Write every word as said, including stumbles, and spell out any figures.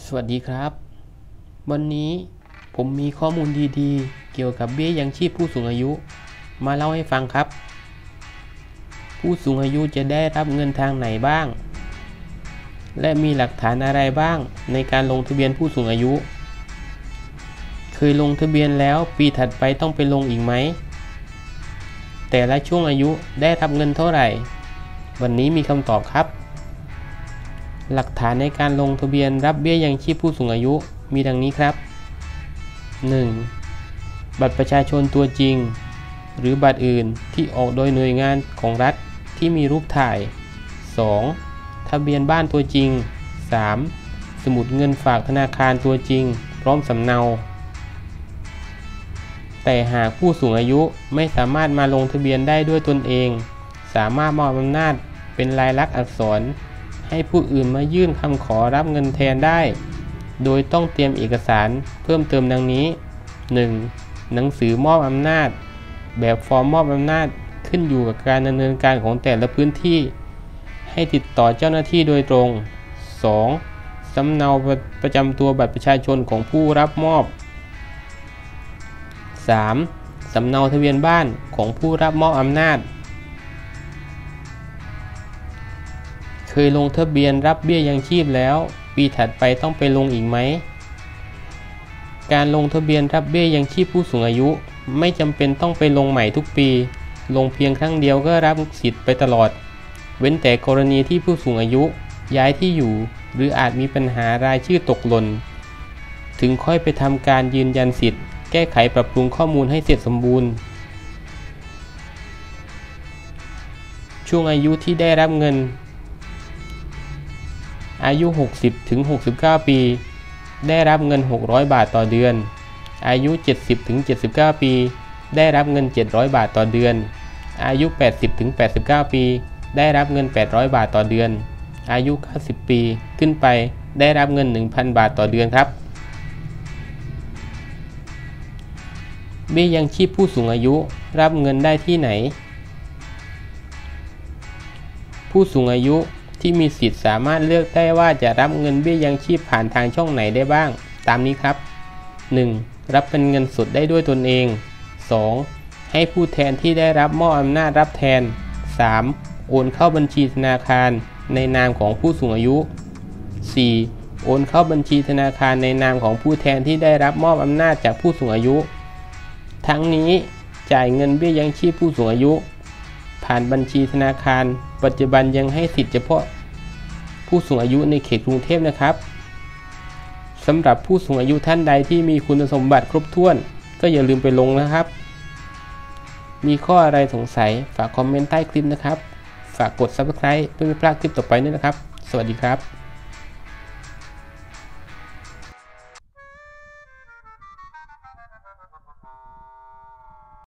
สวัสดีครับวันนี้ผมมีข้อมูลดีๆเกี่ยวกับเบี้ยยังชีพผู้สูงอายุมาเล่าให้ฟังครับผู้สูงอายุจะได้รับเงินทางไหนบ้างและมีหลักฐานอะไรบ้างในการลงทะเบียนผู้สูงอายุเคยลงทะเบียนแล้วปีถัดไปต้องไปลงอีกไหมแต่ละช่วงอายุได้รับเงินเท่าไหร่วันนี้มีคำตอบครับหลักฐานในการลงทะเบียนรับเบี้ยยังชีพผู้สูงอายุมีดังนี้ครับ หนึ่ง. บัตรประชาชนตัวจริงหรือบัตรอื่นที่ออกโดยหน่วยงานของรัฐที่มีรูปถ่าย สอง. ทะเบียนบ้านตัวจริง สาม. สมุดเงินฝากธนาคารตัวจริงพร้อมสำเนาแต่หากผู้สูงอายุไม่สามารถมาลงทะเบียนได้ด้วยตนเองสามารถมอบอำนาจเป็นลายลักษณ์อักษรให้ผู้อื่นมายื่นคำขอรับเงินแทนได้โดยต้องเตรียมเอกสารเพิ่มเติมดังนี้ หนึ่ง. หนังสือมอบอำนาจแบบฟอร์มมอบอำนาจขึ้นอยู่กับการดำเนินการของแต่ละพื้นที่ให้ติดต่อเจ้าหน้าที่โดยตรง สอง. สำเนาประจำตัวบัตรประชาชนของผู้รับมอบ สาม. สำเนาทะเบียนบ้านของผู้รับมอบอำนาจเคยลงทะเบียนรับเบี้ยยังชีพแล้วปีถัดไปต้องไปลงอีกไหมการลงทะเบียนรับเบี้ยยังชีพผู้สูงอายุไม่จำเป็นต้องไปลงใหม่ทุกปีลงเพียงครั้งเดียวก็รับสิทธิ์ไปตลอดเว้นแต่กรณีที่ผู้สูงอายุย้ายที่อยู่หรืออาจมีปัญหารายชื่อตกหล่นถึงค่อยไปทำการยืนยันสิทธิ์แก้ไขปรับปรุงข้อมูลให้เสร็จสมบูรณ์ช่วงอายุที่ได้รับเงินอายุ หกสิบถึงหกสิบเก้า ปีได้รับเงินหกร้อยบาทต่อเดือนอายุ เจ็ดสิบถึงเจ็ดสิบเก้า ปีได้รับเงินเจ็ดร้อยบาทต่อเดือนอายุ แปดสิบถึงแปดสิบเก้า ปีได้รับเงินแปดร้อยบาทต่อเดือนอายุ เก้าสิบ ปีขึ้นไปได้รับเงิน หนึ่งพัน บาทต่อเดือนครับเบี้ยยังชีพผู้สูงอายุรับเงินได้ที่ไหนผู้สูงอายุที่มีสิทธิ์สามารถเลือกได้ว่าจะรับเงินเบี้ยยังชีพผ่านทางช่องไหนได้บ้างตามนี้ครับ หนึ่ง. รับเป็นเงินสดได้ด้วยตนเอง สอง. ให้ผู้แทนที่ได้รับมอบอำนาจรับแทน สาม. โอนเข้าบัญชีธนาคารในนามของผู้สูงอายุ สี่. โอนเข้าบัญชีธนาคารในนามของผู้แทนที่ได้รับมอบอำนาจจากผู้สูงอายุทั้งนี้จ่ายเงินเบี้ยยังชีพผู้สูงอายุผ่านบัญชีธนาคารปัจจุบันยังให้สิทธิ์เฉพาะผู้สูงอายุในเขตกรุงเทพนะครับสำหรับผู้สูงอายุท่านใดที่มีคุณสมบัติครบถ้วนก็อย่าลืมไปลงนะครับมีข้ออะไรสงสัยฝากคอมเมนต์ใต้คลิปนะครับฝากกด ซับสไครบ์ เพื่อไม่พลาดคลิปต่อไปด้วยนะครับสวัสดีครับ